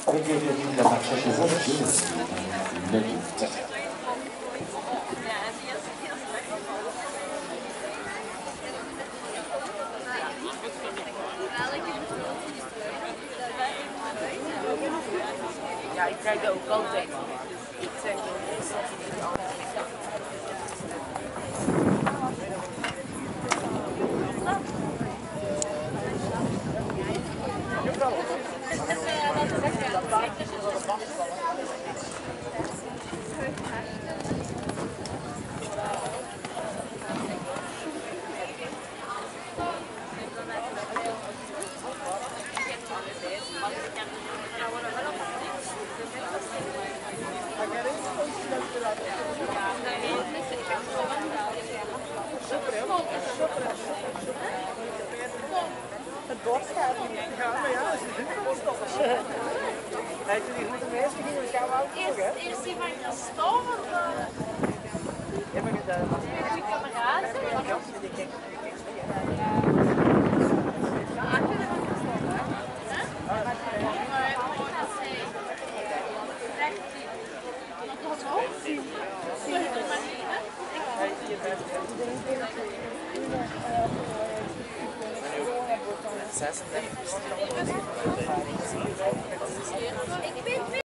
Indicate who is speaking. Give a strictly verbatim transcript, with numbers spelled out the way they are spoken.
Speaker 1: Avec les virgules de la marche chez un
Speaker 2: Ja, ik krijg er ook wel tegen. Ik zeg dat je niet anders.
Speaker 3: Het bord gaat niet. Ja, maar ja, ze zitten wel stoppen. Hij is niet goed om eerst te gaan, dan gaan we ook terug, hè?
Speaker 4: Eerst die van Gaston, want uh,
Speaker 3: Ja, maar dat was
Speaker 4: heb je kameraden?
Speaker 3: die kijk.
Speaker 4: Achter de van Gaston, hè? Maar als hij recht ziet, dan kan het ook zien. Zie je het maar niet, hè?
Speaker 2: zesendertig.
Speaker 4: Ik ben